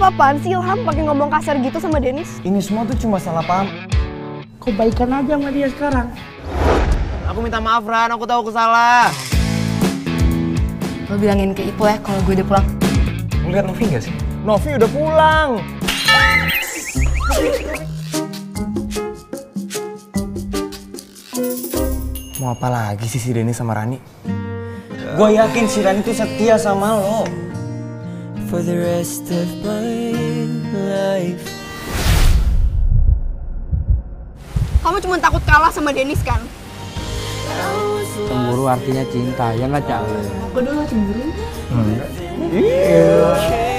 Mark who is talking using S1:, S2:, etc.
S1: apa-apaan sih Ilham pakai ngomong kasar gitu sama Dennis?
S2: Ini semua tuh cuma salah paham.
S3: Kau baikan aja sama dia sekarang.
S2: Aku minta maaf Ran, aku tahu aku salah.
S4: Lo bilangin ke Ipo ya kalau gue udah pulang.
S2: Lu lihat Novi gak sih? Novi udah pulang. Mau apa lagi sih si Denny sama Rani? Gue yakin si Rani tuh setia sama lo. For the rest of my life.
S1: Kamu cuma takut kalah sama Dennis kan?
S3: Cemburu artinya cinta, ya nggak Cak?
S1: Aku dulu cemburu.
S2: Iya.